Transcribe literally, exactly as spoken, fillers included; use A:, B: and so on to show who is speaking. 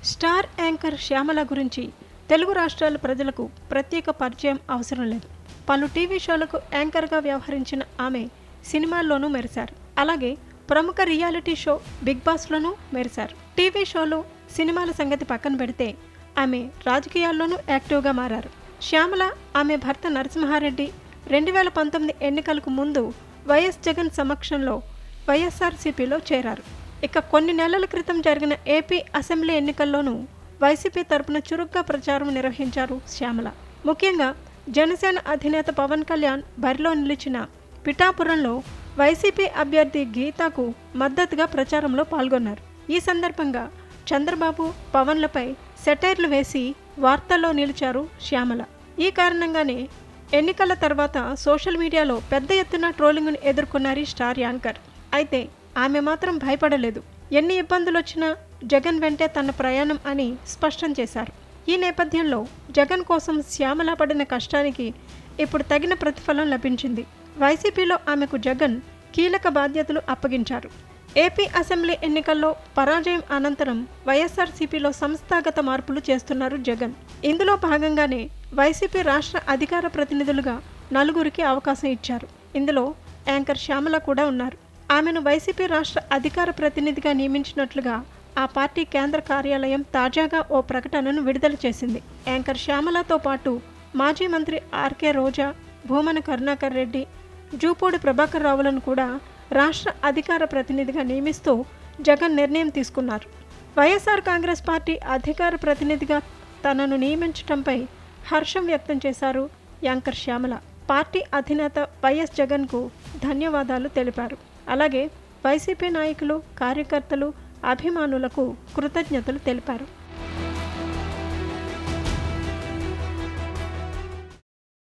A: Star anchor Shyamala గురించి తెలుగు రాష్ట్రాల ప్రజలకు ప్రత్యేక పరిచయం అవసరం లేదు. పలు టీవీ షోలకు యాంకర్గా వ్యవహరించిన ఆమె సినిమాల్లోనూ మెరిశారు. అలాగే ప్రముఖ రియాలిటీ షో బిగ్ బాస్లోనూ మెరిశారు. టీవీ షోలు, సినిమాల సంగతి పక్కన పెడితే ఆమె రాజకీయాల్లోనూ యాక్టివ్గా మారారు. శ్యామల, ఆమె భర్త నరసింహారెడ్డి రెండు వేల పంతొమ్మిది ఎన్నికలకు ముందు వైఎస్ జగన్ సమక్షంలో వైఎస్ఆర్సీపీలో చేరారు. ఇక కొన్ని నెలల క్రితం జరిగిన ఏపీ అసెంబ్లీ ఎన్నికల్లోనూ వైసీపీ తరపున చురుగ్గా ప్రచారం నిర్వహించారు శ్యామల. ముఖ్యంగా జనసేన అధినేత పవన్ కళ్యాణ్ బరిలో నిలిచిన పిఠాపురంలో వైసీపీ అభ్యర్థి గీతాకు మద్దతుగా ప్రచారంలో పాల్గొన్నారు. ఈ సందర్భంగా చంద్రబాబు, పవన్లపై సెటైర్లు వేసి వార్తల్లో నిలిచారు శ్యామల. ఈ కారణంగానే ఎన్నికల తర్వాత సోషల్ మీడియాలో పెద్ద ఎత్తున ట్రోలింగ్ను ఎదుర్కొన్నారు స్టార్ యాంకర్. అయితే ఆమె మాత్రం భయపడలేదు. ఎన్ని ఇబ్బందులు వచ్చినా జగన్ వెంటే తన ప్రయాణం అని స్పష్టం చేశారు. ఈ నేపథ్యంలో జగన్ కోసం శ్యామల పడిన కష్టానికి ఇప్పుడు తగిన ప్రతిఫలం లభించింది. వైసీపీలో ఆమెకు జగన్ కీలక బాధ్యతలు అప్పగించారు. ఏపీ అసెంబ్లీ ఎన్నికల్లో పరాజయం అనంతరం వైఎస్ఆర్సీపీలో సంస్థాగత మార్పులు చేస్తున్నారు జగన్. ఇందులో భాగంగానే వైసీపీ రాష్ట్ర అధికార ప్రతినిధులుగా నలుగురికి అవకాశం ఇచ్చారు. ఇందులో యాంకర్ శ్యామల కూడా ఉన్నారు. ఆమెను వైసీపీ రాష్ట్ర అధికార ప్రతినిధిగా నియమించినట్లుగా ఆ పార్టీ కేంద్ర కార్యాలయం తాజాగా ఓ ప్రకటనను విడుదల చేసింది. యాంకర్ శ్యామలతో పాటు మాజీ మంత్రి ఆర్కే రోజా, భూమన కరుణాకర్ రెడ్డి, జూపూడి ప్రభాకర్ రావులను కూడా రాష్ట్ర అధికార ప్రతినిధిగా నియమిస్తూ జగన్ నిర్ణయం తీసుకున్నారు. వైఎస్ఆర్ కాంగ్రెస్ పార్టీ అధికార ప్రతినిధిగా తనను నియమించడంపై హర్షం వ్యక్తం చేశారు యాంకర్ శ్యామల. పార్టీ అధినేత వైఎస్ జగన్కు ధన్యవాదాలు తెలిపారు. అలాగే వైసీపీ నాయకులు, కార్యకర్తలు, అభిమానులకు కృతజ్ఞతలు తెలిపారు.